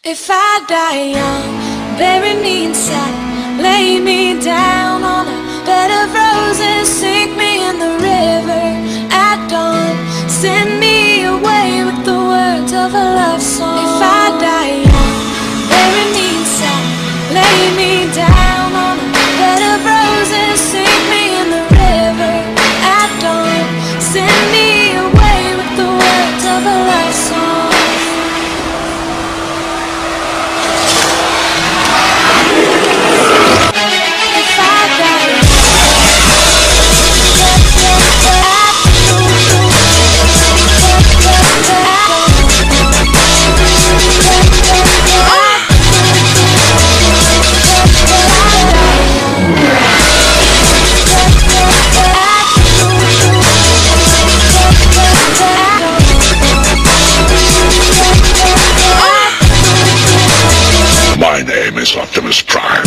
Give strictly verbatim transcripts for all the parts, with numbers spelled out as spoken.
If I die young, bury me inside, lay me down on a bed of roses, sink me in the river at dawn, send me away with the words of a love song. If I die young, bury me inside, lay me down on a bed of roses, sink me in the river at dawn, send me away with the words of a love song. My name is Optimus Prime.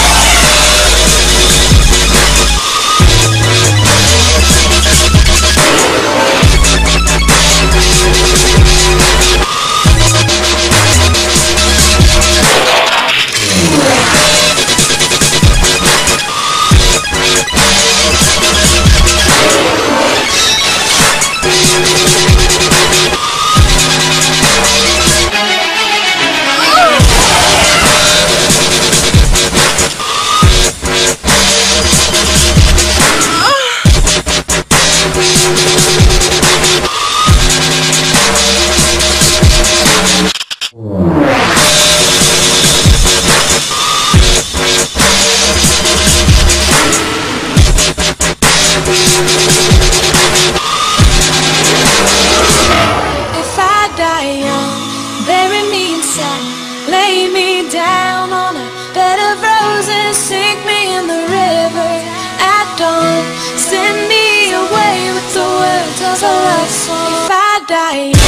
Lay me down on a bed of roses, sink me in the river at dawn, send me away with the words of a love song. If I die